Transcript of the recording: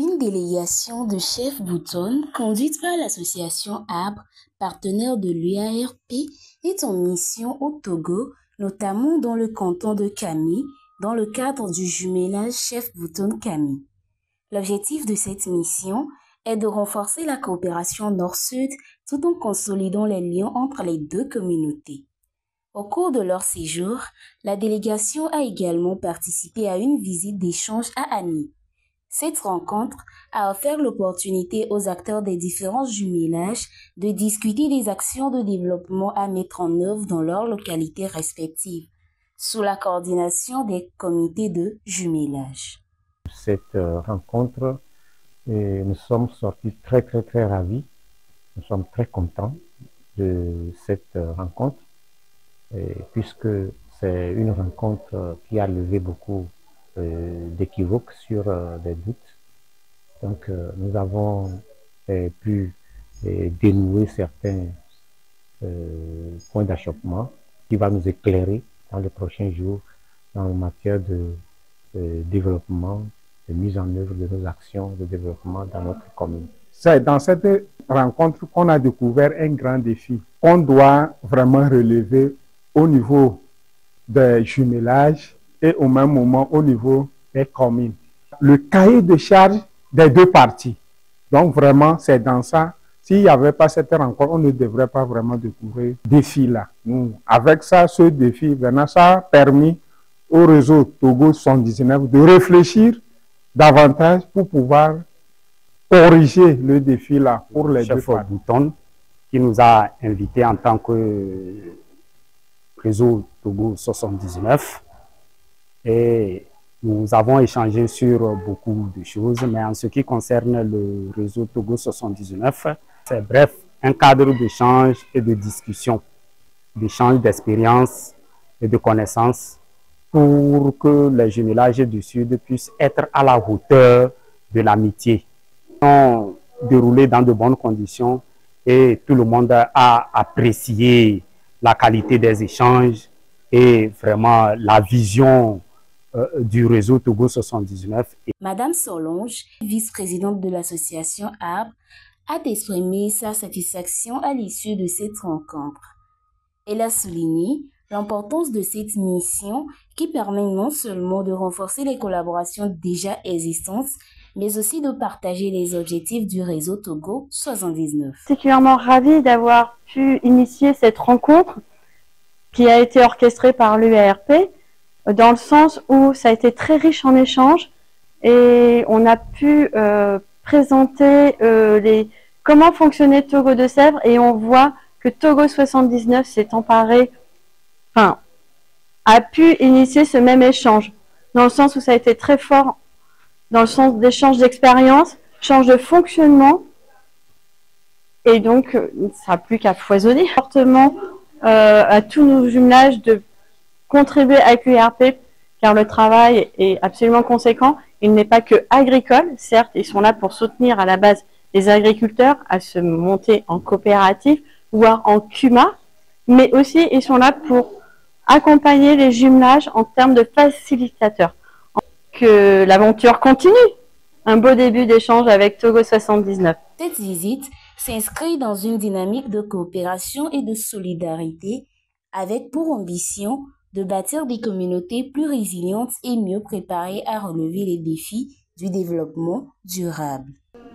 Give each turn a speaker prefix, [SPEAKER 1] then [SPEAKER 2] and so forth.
[SPEAKER 1] Une délégation de chefs Bouton, conduite par l'association Arbre, partenaire de l'UARP, est en mission au Togo, notamment dans le canton de Kami, dans le cadre du jumelage Chef Bouton-Kami. L'objectif de cette mission est de renforcer la coopération nord-sud tout en consolidant les liens entre les deux communautés. Au cours de leur séjour, la délégation a également participé à une visite d'échange à Ani. Cette rencontre a offert l'opportunité aux acteurs des différents jumelages de discuter des actions de développement à mettre en œuvre dans leurs localités respectives, sous la coordination des comités de jumelage.
[SPEAKER 2] Cette rencontre, nous sommes sortis très ravis. Nous sommes très contents de cette rencontre, puisque c'est une rencontre qui a levé beaucoup d'équivoques sur des doutes. Donc nous avons pu dénouer certains points d'achoppement qui va nous éclairer dans les prochains jours en matière de développement, de mise en œuvre de nos actions de développement dans notre commune.
[SPEAKER 3] C'est dans cette rencontre qu'on a découvert un grand défi qu'on doit vraiment relever au niveau des jumelages et au même moment au niveau des communes. Le cahier de charge des deux parties. Donc vraiment, c'est dans ça. S'il n'y avait pas cette rencontre, on ne devrait pas vraiment découvrir ce défi-là. Avec ça, ce défi, ça a permis au réseau Togo 79 de réfléchir davantage pour pouvoir corriger le défi-là pour les deux
[SPEAKER 4] parties. Bouton, qui nous a invités en tant que réseau Togo 79, et nous avons échangé sur beaucoup de choses, mais en ce qui concerne le réseau Togo 79, c'est bref, un cadre d'échange et de discussion, d'échange d'expériences et de connaissances pour que les jumelages du Sud puissent être à la hauteur de l'amitié. Ils ont déroulé dans de bonnes conditions et tout le monde a apprécié la qualité des échanges et vraiment la vision du réseau Togo 79.
[SPEAKER 1] Madame Solange, vice-présidente de l'association Arbre, a exprimé sa satisfaction à l'issue de cette rencontre. Elle a souligné l'importance de cette mission qui permet non seulement de renforcer les collaborations déjà existantes, mais aussi de partager les objectifs du réseau Togo 79.
[SPEAKER 5] Particulièrement ravie d'avoir pu initier cette rencontre qui a été orchestrée par l'UARP, dans le sens où ça a été très riche en échanges et on a pu présenter comment fonctionnait Togo de Sèvres, et on voit que Togo 79 s'est emparé, a pu initier ce même échange, dans le sens où ça a été très fort, dans le sens d'échange d'expérience, échange de fonctionnement, et donc ça n'a plus qu'à foisonner fortement à tous nos jumelages de contribuer avec l'UARP, car le travail est absolument conséquent. Il n'est pas que agricole, certes, ils sont là pour soutenir à la base les agriculteurs à se monter en coopérative, voire en CUMA, mais aussi ils sont là pour accompagner les jumelages en termes de facilitateurs. Que l'aventure continue. Un beau début d'échange avec Togo 79.
[SPEAKER 1] Cette visite s'inscrit dans une dynamique de coopération et de solidarité avec pour ambition de bâtir des communautés plus résilientes et mieux préparées à relever les défis du développement durable.